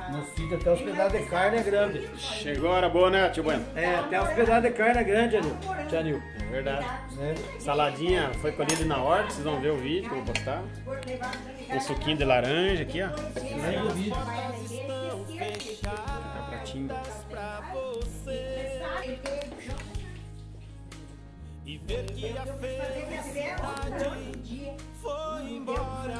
No sítio até os pedaços de carne é grande. Chegou a hora boa, né, tio Bueno? É, até os pedaços de carne é grande, tia Nil. É verdade. É. Saladinha foi colhida na horta, vocês vão ver o vídeo que eu vou postar. Um suquinho de laranja aqui, ó. Nem o vídeo. Fica pratinho. E ver que a felicidade foi embora.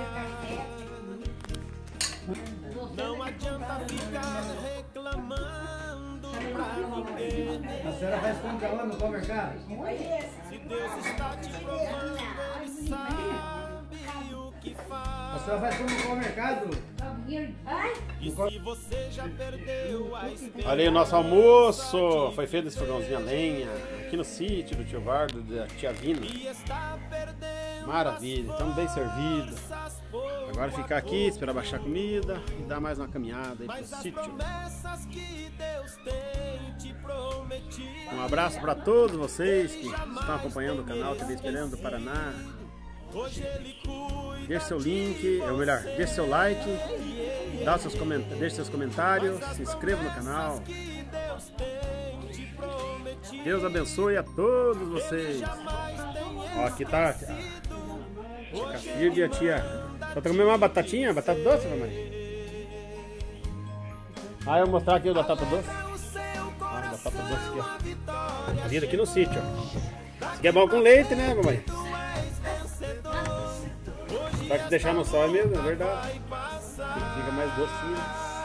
Não adianta ficar reclamando pra ninguém. A senhora faz compra lá no supermercado? Se Deus está te provando, Ele sabe o que faz. A senhora faz compra no supermercado? E se você já perdeu a esperança, Olha aí o nosso almoço. Foi feito esse fogãozinho a lenha. Aqui no sítio do tio Vardo, da tia Vina. e está perdendo Maravilha, estamos bem servidos. essas forças. Agora ficar aqui, esperar baixar a comida e dar mais uma caminhada aí pro Mas as sítio. promessas que Deus tem te prometido. Um abraço para todos vocês que estão acompanhando o canal TV Esperando do Paraná. Hoje Ele cuida. Deixe seu link, ou melhor, deixe seu like, deixe seus comentários, se inscreva no canal. Que Deus tem te prometido. Deus abençoe a todos vocês. Ó, aqui tá a tia Cacilde e a tia. Só tá comendo uma batatinha, batata doce, mamãe? Ah, eu vou mostrar aqui o batata doce. Ah, batata doce aqui, ó. Fazida aqui no sítio, ó. Isso aqui é bom com leite, né, mamãe? Só que deixar no sol é mesmo, é verdade. Fica mais docinho.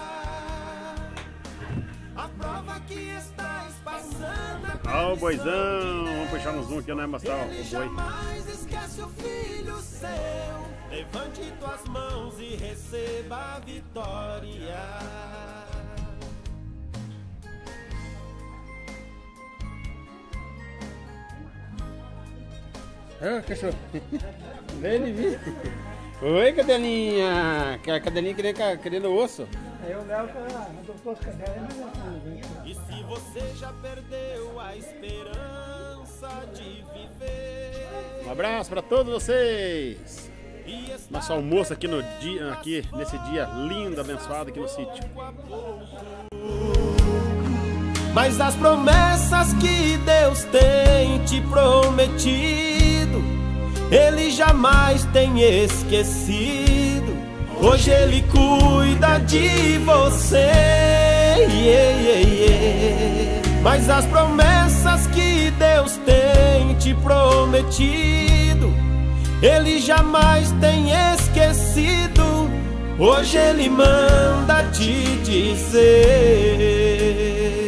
A prova que estás passando. Ó o boizão. Vamos puxar no zoom aqui, né, mostrar o boi. Jamais esquece o filho seu. Levante tuas mãos e receba a vitória. Ah, cachorro. Vem ele vir. Oi, cadelinha. A cadelinha querendo osso. Eu levo pra doutor Cadela, mas não. E se você já perdeu a esperança de viver, Um abraço para todos vocês. e está Nosso almoço aqui no dia, nesse dia lindo, abençoado aqui no sítio. mas as promessas que Deus tem te prometido, Ele jamais tem esquecido. Hoje Ele cuida de você. Mas as promessas que Deus tem te prometido, Ele jamais tem esquecido. Hoje Ele manda te dizer: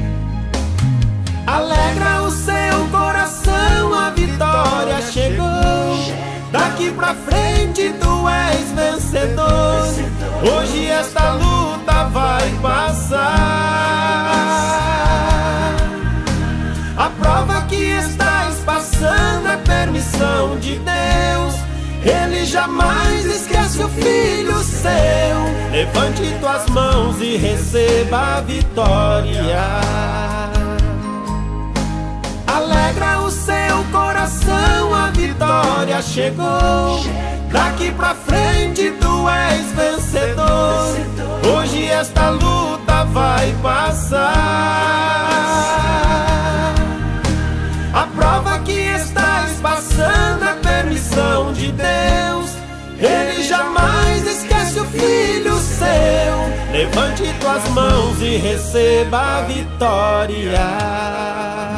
alegra o seu coração, a vitória chegou. Daqui pra frente tu és vencedor. Hoje esta luta vai passar. A prova que estás passando é permissão de Deus. Ele jamais esquece o filho seu. Levante tuas mãos e receba a vitória. Alegra o seu coração, a vitória chegou. Daqui pra frente tu és vencedor. Hoje esta luta vai passar. A prova que estás passando é permissão de Deus. Ele jamais esquece o filho seu. Levante tuas mãos e receba a vitória.